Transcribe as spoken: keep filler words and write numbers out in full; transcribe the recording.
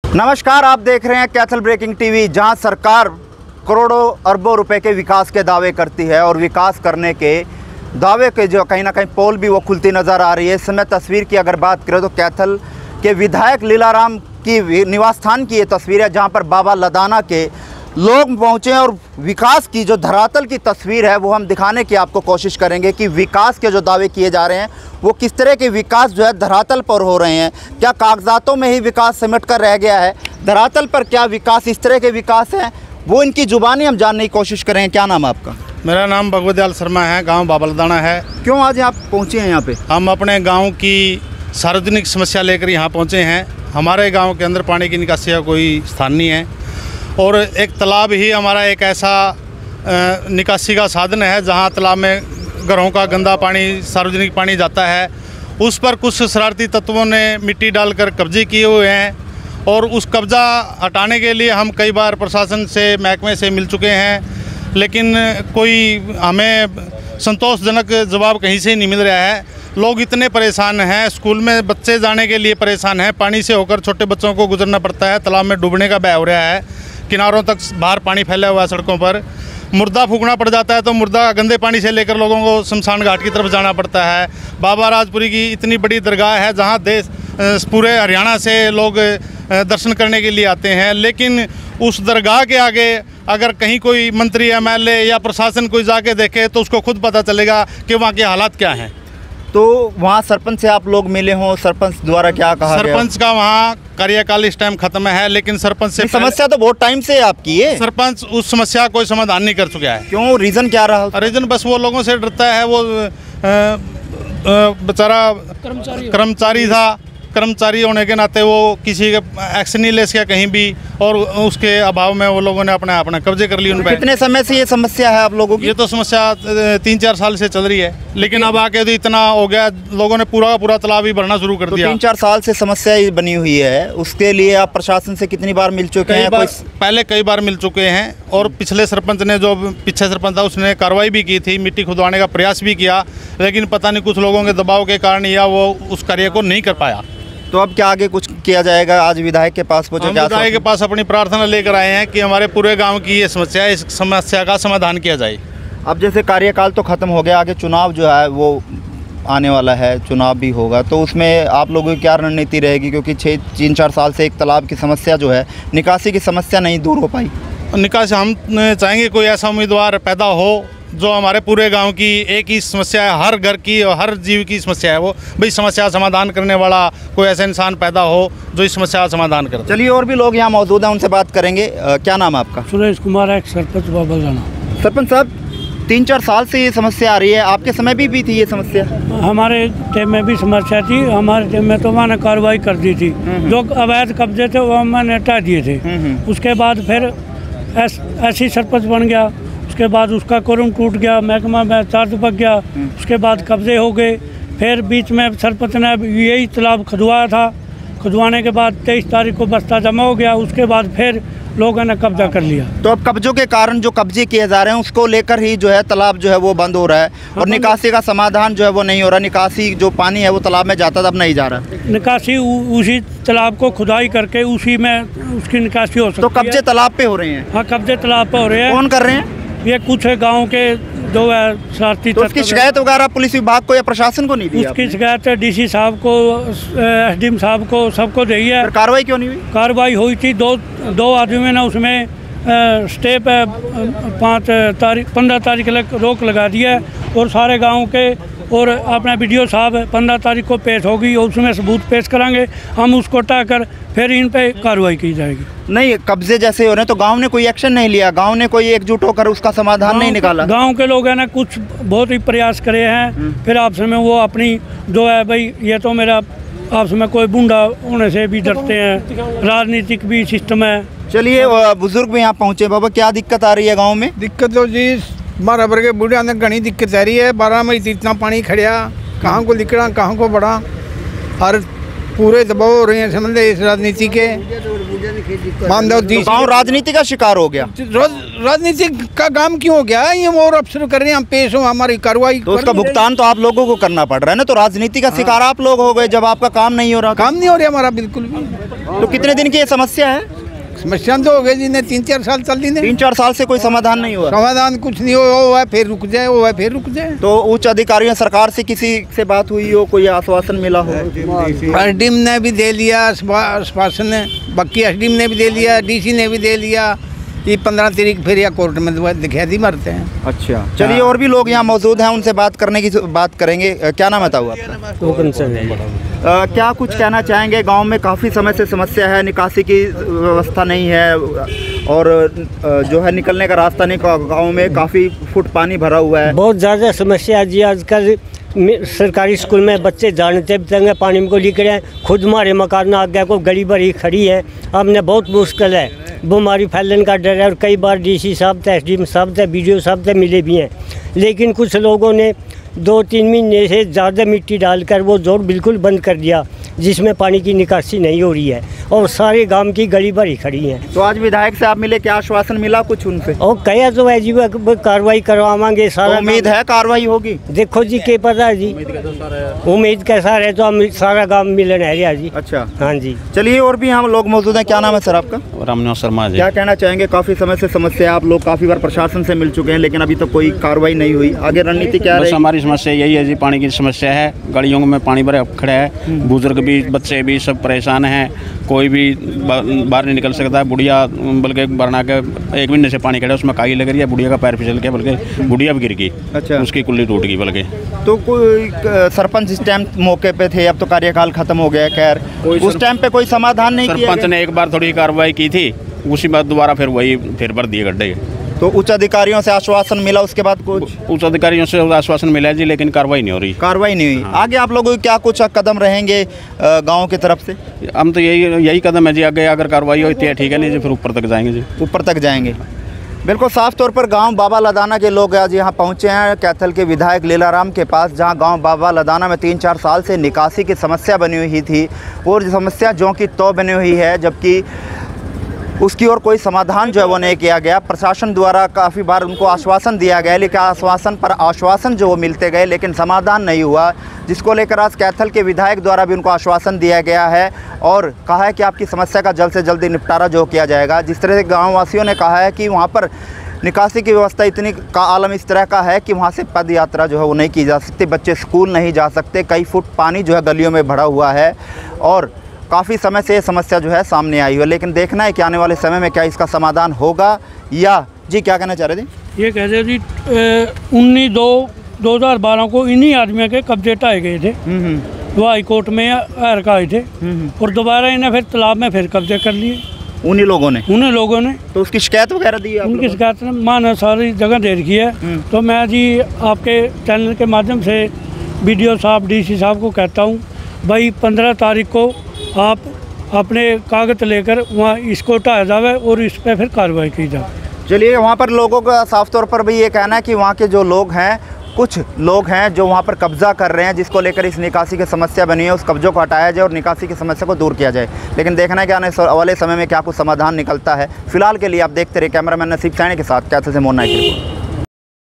नमस्कार, आप देख रहे हैं कैथल ब्रेकिंग टीवी, जहां सरकार करोड़ों अरबों रुपए के विकास के दावे करती है और विकास करने के दावे के जो कहीं ना कहीं पोल भी वो खुलती नज़र आ रही है। इस समय तस्वीर की अगर बात करें तो कैथल के विधायक लीलाराम की निवास स्थान की ये तस्वीर है, जहां पर बाबा लदाना के लोग पहुँचे और विकास की जो धरातल की तस्वीर है वो हम दिखाने की आपको कोशिश करेंगे कि विकास के जो दावे किए जा रहे हैं वो किस तरह के विकास जो है धरातल पर हो रहे हैं। क्या कागजातों में ही विकास सिमट कर रह गया है, धरातल पर क्या विकास इस तरह के विकास हैं, वो इनकी जुबानी हम जानने की कोशिश करेंगे। क्या नाम है आपका? मेरा नाम भगवत दयाल शर्मा है, गांव बाबा लदाना है। क्यों आज आप पहुँचे हैं यहाँ पे? हम अपने गांव की सार्वजनिक समस्या लेकर यहाँ पहुँचे हैं। हमारे गांव के अंदर पानी की निकासी का कोई स्थान नहीं है और एक तालाब ही हमारा एक ऐसा निकासी का साधन है जहाँ तालाब में घरों का गंदा पानी, सार्वजनिक पानी जाता है। उस पर कुछ शरारती तत्वों ने मिट्टी डालकर कब्जे किए हुए हैं और उस कब्जा हटाने के लिए हम कई बार प्रशासन से, महकमे से मिल चुके हैं, लेकिन कोई हमें संतोषजनक जवाब कहीं से नहीं मिल रहा है। लोग इतने परेशान हैं, स्कूल में बच्चे जाने के लिए परेशान हैं, पानी से होकर छोटे बच्चों को गुजरना पड़ता है, तालाब में डूबने का भय हो रहा है, किनारों तक बाहर पानी फैला हुआ है, सड़कों पर मुर्दा फूकना पड़ जाता है तो मुर्दा गंदे पानी से लेकर लोगों को शमशान घाट की तरफ जाना पड़ता है। बाबा राजपुरी की इतनी बड़ी दरगाह है जहां देश पूरे हरियाणा से लोग दर्शन करने के लिए आते हैं, लेकिन उस दरगाह के आगे अगर कहीं कोई मंत्री, एम एल ए या प्रशासन कोई जाके देखे तो उसको खुद पता चलेगा कि वहाँ के हालात क्या हैं। तो वहाँ सरपंच से आप लोग मिले हों, सरपंच द्वारा क्या कहा? सरपंच का वहाँ कार्यकाल इस टाइम खत्म है, लेकिन सरपंच से समस्या तो बहुत टाइम से आपकी है। सरपंच उस समस्या कोई समाधान नहीं कर चुका है। क्यों, रीजन क्या रहा? रीजन बस वो लोगों से डरता है। वो बेचारा कर्मचारी था, कर्मचारी होने के नाते वो किसी का एक्शन नहीं ले सका कहीं भी, और उसके अभाव में वो लोगों ने अपने अपने कब्जे कर लिए उन पर। कितने समय से ये समस्या है आप लोगों की? ये तो समस्या तीन चार साल से चल रही है, लेकिन अब आके तो इतना हो गया, लोगों ने पूरा पूरा तालाब ही भरना शुरू कर तो दिया। तीन चार साल से समस्या बनी हुई है, उसके लिए आप प्रशासन से कितनी बार मिल चुके हैं? बार, पहले कई बार मिल चुके हैं और पिछले सरपंच ने, जो पीछे सरपंच था, उसने कार्रवाई भी की थी, मिट्टी खुदवाने का प्रयास भी किया, लेकिन पता नहीं कुछ लोगों के दबाव के कारण या वो उस कार्य को नहीं कर पाया। तो अब क्या आगे कुछ किया जाएगा? आज विधायक के पास पहुंचे, क्या विधायक के पास अपनी प्रार्थना लेकर आए हैं कि हमारे पूरे गांव की ये समस्या है, इस समस्या का समाधान किया जाए। अब जैसे कार्यकाल तो ख़त्म हो गया, आगे चुनाव जो है वो आने वाला है, चुनाव भी होगा, तो उसमें आप लोगों की क्या रणनीति रहेगी? क्योंकि छः तीन चार साल से एक तालाब की समस्या जो है, निकासी की समस्या नहीं दूर हो पाई। निकासी हम चाहेंगे कोई ऐसा उम्मीदवार पैदा हो जो हमारे पूरे गांव की एक ही समस्या है, हर घर की और हर जीव की समस्या है, वो भाई समस्या समाधान करने वाला कोई ऐसा इंसान पैदा हो जो इस समस्या का समाधान करे। चलिए, और भी लोग यहाँ मौजूद हैं, उनसे बात करेंगे। आ, क्या नाम है आपका? सुरेश कुमार है, सरपंच बाबा लदाना। सरपंच साहब, तीन चार साल से ये समस्या आ रही है, आपके समय भी, भी थी ये समस्या? हमारे टाइम में भी समस्या थी, हमारे टाइम में तो वहाँ ने कार्रवाई कर दी थी, जो अवैध कब्जे थे वो मैंने हटा दिए थे। उसके बाद फिर ऐसी सरपंच बन गया, उसके बाद उसका कोरम टूट गया, महकमा में चार्ज पक गया, उसके बाद कब्जे हो गए। फिर बीच में सरपंच ने यही तालाब खुदवाया था, खुदवाने के बाद तेईस तारीख को बस्ता जमा हो गया, उसके बाद फिर लोगों ने कब्जा कर लिया। तो अब कब्जों के कारण जो कब्जे किए जा रहे हैं उसको लेकर ही जो है तालाब जो है वो बंद हो रहा है और निकासी का समाधान जो है वो नहीं हो रहा। निकासी जो पानी है वो तालाब में जाता था, अब नहीं जा रहा। निकासी उसी तालाब को खुदाई करके उसी में उसकी निकासी हो सकती है। तो कब्जे तालाब पे हो रहे हैं? हाँ, कब्जे तालाब पे हो रहे हैं। कौन कर रहे हैं? ये कुछ है गाँव के जो है शरारती। तो उसकी शिकायत वगैरह पुलिस विभाग को या प्रशासन को नहीं दी? उसकी शिकायत डीसी साहब को, एसडीएम साहब को, सबको दी है। कार्रवाई क्यों नहीं हुई? कार्रवाई हुई थी, दो दो आदमियों ने उसमें स्टे पे पाँच तारीख पंद्रह तारीख लग रोक लगा दिया है और सारे गांव के और अपना वीडियो साहब पंद्रह तारीख को पेश होगी और उसमें सबूत पेश करांगे हम, उसको हटाकर फिर इन पे कार्रवाई की जाएगी। नहीं, कब्जे जैसे हो रहे हैं तो गांव ने कोई एक्शन नहीं लिया, गांव ने कोई एकजुट होकर उसका समाधान नहीं निकाला? गांव के लोग हैं ना, कुछ बहुत ही प्रयास करे हैं, फिर आपस में वो अपनी जो है भाई, ये तो मेरा आपस में कोई बूंदा होने से भी डरते हैं, राजनीतिक भी सिस्टम है। चलिए, बुजुर्ग भी यहाँ पहुँचे। बाबा, क्या दिक्कत आ रही है गाँव में? दिक्कत तो जी हमारा वर्ग बूढ़िया ने घनी दिक्कत आ रही है। बारह महीने इतना पानी खड़िया, कहाँ को निकला कहाँ को बढ़ा, और पूरे दबाव हो रहे हैं समझ इस राजनीति के। मानदेव दी गाँव राजनीति का शिकार हो गया। रोज- राजनीति का काम क्यों हो गया? ये और अफसर कर रहे हैं, हम पेश हो, हमारी कार्रवाई तो उसका कर रहे हैं। भुगतान तो आप लोगों को करना पड़ रहा है ना, तो राजनीति का शिकार आप लोग हो गए जब आपका काम नहीं हो रहा। काम नहीं हो रहा हमारा बिल्कुल भी। तो कितने दिन की ये समस्या है? समस्या तो हो गई जी ने तीन चार साल चल दी ने तीन चार साल से कोई समाधान नहीं हुआ। समाधान कुछ नहीं हो, वो है फिर रुक जाए, वो है फिर रुक जाए। तो उच्च अधिकारियों सरकार से किसी से बात हुई हो, कोई आश्वासन मिला हो? एसडीएम ने भी दे लिया आश्वासन ने, बाकी एसडीएम ने भी दे लिया, डीसी ने भी दे लिया। ये पंद्रह तारीख फिर या कोर्ट में दिखा दी मरते हैं। अच्छा, चलिए और भी लोग यहाँ मौजूद हैं, उनसे बात करने की बात करेंगे। अ, क्या नाम बताऊँ आपका? अ, क्या कुछ कहना चाहेंगे? गांव में काफ़ी समय से समस्या है, निकासी की व्यवस्था नहीं है और अ, जो है निकलने का रास्ता नहीं, गांव में काफ़ी फुट पानी भरा हुआ है। बहुत ज़्यादा समस्या है जी। आजकल में- सरकारी स्कूल में बच्चे जानते तंगे पानी में को लिख रहे हैं। खुद हमारे मकान आगे को गली भरी खड़ी है, हमने बहुत मुश्किल है, बीमारी फैलने का डर है। और कई बार डीसी साहब थे, एसडीएम साहब थे, बीडीओ साहब थे, मिले भी हैं, लेकिन कुछ लोगों ने दो तीन महीने से ज़्यादा मिट्टी डालकर वो जोड़ बिल्कुल बंद कर दिया, जिसमें पानी की निकासी नहीं हो रही है और सारे गांव की गली भरी खड़ी है। तो आज विधायक से आप मिले, क्या आश्वासन मिला कुछ उनसे? और कहा तो है जी वो कार्रवाई करवाएंगे तो सारा। उम्मीद है कार्रवाई होगी? देखो जी क्या पता है जी, उम्मीद कैसा रहे तो हम सारा गांव मिलन है जी। अच्छा, हाँ जी। चलिए और भी हम लोग मौजूद हैं। क्या नाम है सर आपका? रामनिवास शर्मा जी। क्या कहना चाहेंगे? काफ़ी समय से समस्या है, आप लोग काफ़ी बार प्रशासन से मिल चुके हैं लेकिन अभी तक कोई कार्रवाई नहीं हुई, आगे रणनीति क्या बस रहेगी? हमारी समस्या यही है जी, पानी की समस्या है, गलियों में पानी भरे खड़ा है, बुजुर्ग भी बच्चे भी सब परेशान हैं, कोई भी बा- बाहर नहीं निकल सकता है। बुढ़िया बल्कि बरना के एक महीने से पानी खड़ा है, उसमें काई लग रही है, बुढ़िया का पैर फिसल गया, बल्कि बुढ़िया भी गिर गई। अच्छा। उसकी कुल्ली टूट गई बल्कि। तो कोई क- सरपंच इस टाइम मौके पे थे, अब तो कार्यकाल खत्म हो गया है, खैर उस टाइम पे कोई समाधान नहीं किया सरपंच गया? ने एक बार थोड़ी कार्रवाई की थी, उसी बात दोबारा फिर वही फिर भर दिए गड्ढे। तो उच्च अधिकारियों से आश्वासन मिला, उसके बाद कुछ उच्च अधिकारियों से आश्वासन मिला है जी, लेकिन कार्रवाई नहीं हो रही। कार्रवाई नहीं हुई। आगे आप लोगों के क्या कुछ कदम रहेंगे अ, गांव की तरफ से? हम तो यही यही कदम है जी, आगे अगर कार्रवाई होती है ठीक है, नहीं जी फिर ऊपर तक जाएंगे जी। ऊपर तक जाएंगे। बिल्कुल साफ तौर पर गांव बाबा लदाना के लोग आज यहाँ पहुँचे हैं कैथल के विधायक लीलाराम के पास, जहाँ गांव बाबा लदाना में तीन चार साल से निकासी की समस्या बनी हुई थी और समस्या जो कि तो बनी हुई है, जबकि उसकी ओर कोई समाधान जो है वो नहीं किया गया। प्रशासन द्वारा काफ़ी बार उनको आश्वासन दिया गया, लेकिन आश्वासन पर आश्वासन जो वो मिलते गए लेकिन समाधान नहीं हुआ, जिसको लेकर आज कैथल के विधायक द्वारा भी उनको आश्वासन दिया गया है और कहा है कि आपकी समस्या का जल्द से जल्द निपटारा जो किया जाएगा। जिस तरह से गाँव वासियों ने कहा है कि वहाँ पर निकासी की व्यवस्था इतनी का आलम इस तरह का है कि वहाँ से पद यात्रा जो है वो नहीं की जा सकती, बच्चे स्कूल नहीं जा सकते, कई फुट पानी जो है गलियों में भरा हुआ है और काफ़ी समय से ये समस्या जो है सामने आई है। लेकिन देखना है कि आने वाले समय में क्या इसका समाधान होगा या जी क्या कहना चाह रहे थे? ये कहते जी उन्नीस दो दो हज़ार बारह को इन्हीं आदमियों के कब्जे ढाए गए थे, वो हाई कोर्ट में हरका आए थे और दोबारा इन्हें फिर तालाब में फिर कब्जे कर लिए उन्हीं लोगों ने। उन्हीं लोगों ने। तो उसकी शिकायत वगैरह दी है आप उनकी लोगों शिकायत ने माना सारी जगह दे रखी है। तो मैं जी आपके चैनल के माध्यम से बीडीओ साहब, डीसी साहब को कहता हूँ, भाई पंद्रह तारीख को आप अपने कागज लेकर वहाँ इसको हटाया जाए और इस पर फिर कार्रवाई की जाए। को? चलिए, वहाँ पर लोगों का साफ तौर पर भी ये कहना है कि वहाँ के जो लोग हैं, कुछ लोग हैं जो वहाँ पर कब्जा कर रहे हैं, जिसको लेकर इस निकासी की समस्या बनी है, उस कब्जों को हटाया जाए और निकासी की समस्या को दूर किया जाए। लेकिन देखना है कि आने वाले समय में क्या कुछ समाधान निकलता है। फिलहाल के लिए आप देखते रहिए। कैमरामैन नसीब सैनी के साथ कैथल से मोहन नायक की रिपोर्ट।